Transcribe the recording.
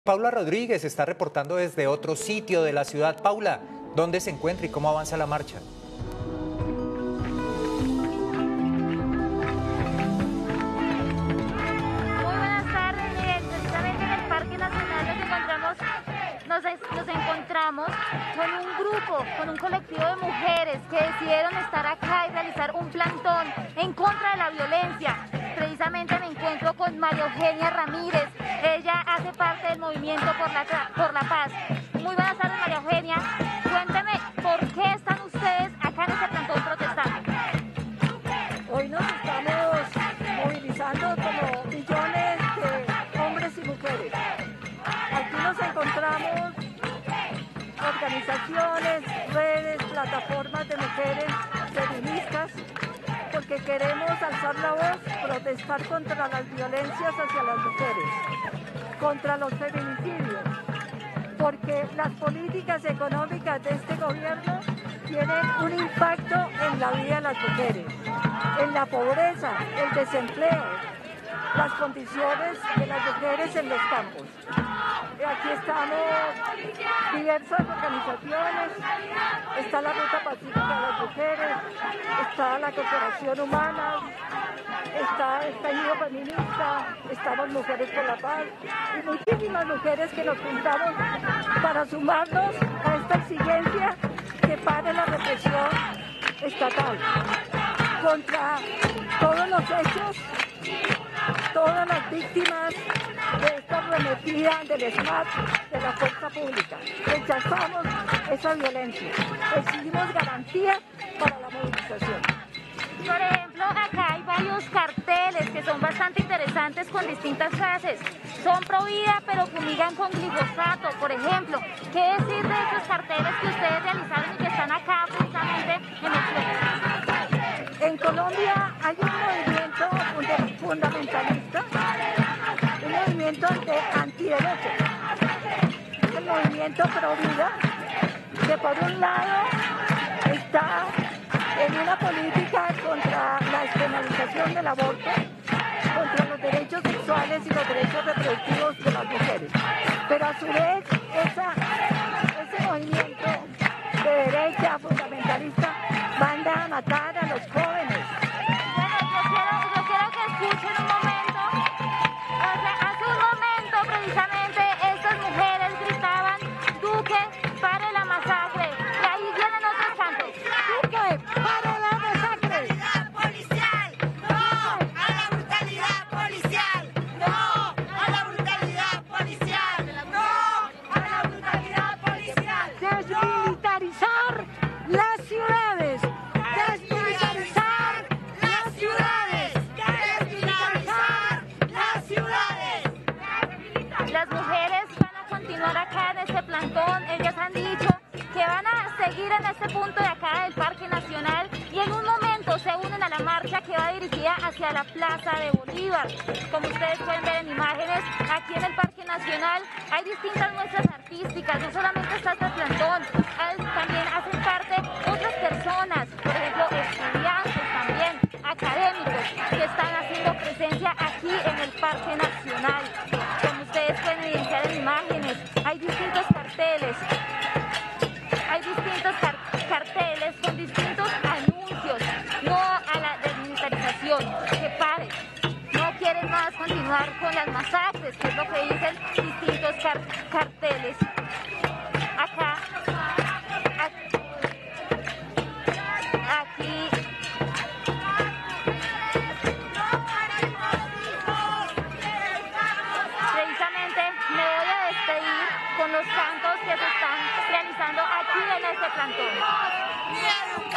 Paula Rodríguez está reportando desde otro sitio de la ciudad. Paula, ¿dónde se encuentra y cómo avanza la marcha? Muy buenas tardes, Miguel. Precisamente en el Parque Nacional nos encontramos con un grupo, con un colectivo de mujeres que decidieron estar acá y realizar un plantón en contra de la violencia. Precisamente me encuentro con María Eugenia Ramírez. Ella hace parte del movimiento por la paz. Muy buenas tardes, María Eugenia. Cuénteme, ¿por qué están ustedes acá en este plantón protestando? Hoy nos estamos movilizando como millones de hombres y mujeres. Aquí nos encontramos organizaciones, redes, plataformas de mujeres feministas, porque queremos alzar la voz, protestar contra las violencias hacia las mujeres, contra los feminicidios, porque las políticas económicas de este gobierno tienen un impacto en la vida de las mujeres, en la pobreza, el desempleo, las condiciones de las mujeres en los campos. Aquí estamos diversas organizaciones, está la Ruta Pacífica de las Mujeres, está la Corporación Humana, está el Estallido Feminista, estamos Mujeres por la Paz y muchísimas mujeres que nos juntamos para sumarnos a esta exigencia que pare la represión estatal contra todos los hechos, todas las víctimas de esta arremetida del SMAT, de la fuerza pública. Rechazamos esa violencia, exigimos garantía para la movilización. Por ejemplo, acá hay varios carteles que son bastante interesantes con distintas frases. Son pro vida, pero fumigan con glifosato, por ejemplo. ¿Qué decir de estos carteles que ustedes realizaron y que están acá precisamente en el suelo? En Colombia hay un movimiento fundamentalista, un movimiento de antiderechos. Es el movimiento pro vida, que por un lado está en una política contra la despenalización del aborto, contra los derechos sexuales y los derechos reproductivos de las mujeres. Pero a su vez, ese movimiento de derecha fundamentalista manda a matar a los jóvenes. Bueno, yo quiero que escuchen un momento. O sea, hace un momento precisamente estas mujeres gritaban: Duque, pare la masacre. Y ahí vienen otros cantos. ¡Duque, pare la masacre! ¡Policial! ¡No a la brutalidad policial! ¡No a la brutalidad policial! ¡No a la brutalidad policial! Desmilitarizar las ciudades. Desmilitarizar las ciudades. ¡Desmilitarizar las ciudades! Las mujeres van a continuar acá en este plantón. Ellas han dicho que van a seguir en este punto de acá del Parque Nacional y en un momento se unen a la marcha que va dirigida hacia la Plaza de Bolívar. Como ustedes pueden ver en imágenes, aquí en el Parque Nacional hay distintas muestras artísticas. No solamente está este plantón, también hacen parte otras personas, por ejemplo estudiantes también, académicos, que están haciendo presencia aquí en el Parque Nacional. Como ustedes pueden evidenciar en imágenes, hay distintos carteles. Hay distintos carteles con distintos anuncios. No a la desmilitarización, que pare. No quieren más continuar con las masacres, que es lo que dicen distintos carteles. Acá, aquí. Precisamente me voy a despedir con los cantos que se están realizando aquí en este plantón.